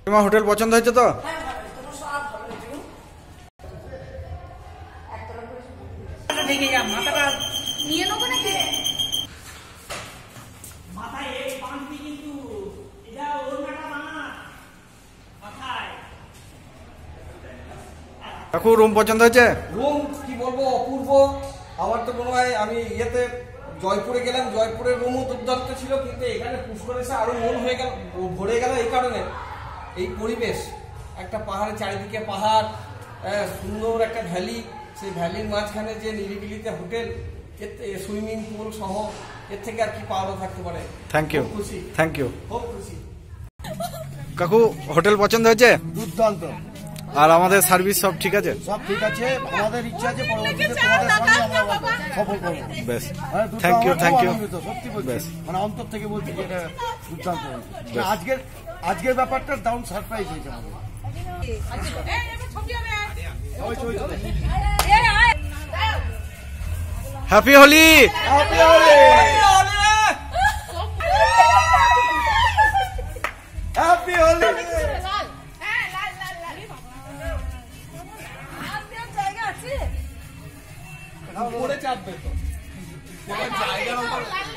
তোমার হোটেল পছন্দ হয়েছে তো? কাকু রুম পছন্দ হয়েছে? রুম কি বলবো, অপূর্ব। আমার তো মনে হয় আমি ইয়েতে জয়পুরে গেলাম, জয়পুরের রুমও দুর্দান্ত ছিল, কিন্তু এখানে পুষ্কর এসে আরো মন হয়ে গেল, ভরে গেল এই কারণে এই পরিবেশ, একটা পাহাড়ের চারিদিকে পাহাড়, সুন্দর একটা ভ্যালি, সেই ভ্যালির মাঝখানে যে নিরিবিলিতে হোটেল, সুইমিং পুল সহ, এর থেকে আর কি পাওয়া থাকতে পারে। থ্যাংক ইউ, খুশি, থ্যাংক ইউ। খুব খুশি। কাকু হোটেল পছন্দ হয়েছে? দুর্দান্ত। আর আমাদের সার্ভিস সব ঠিক আছে? সব ঠিক আছে। আমাদের ইচ্ছা আছে পরবর্তীতে তোমাদের সঙ্গে আমরা সফল করবো। বেশ, থ্যাংক ইউ, থ্যাংক ইউ। সত্যি বলছি, মানে অন্তর থেকে বলছি যে এটা দুর্দান্ত হয়েছে। আজকের ব্যাপারটা দারুণ সারপ্রাইজ হয়েছে আমাদের। Happy Holi. Happy Holi. Happy Holi. পরে চাপবে তো জায়গার উপর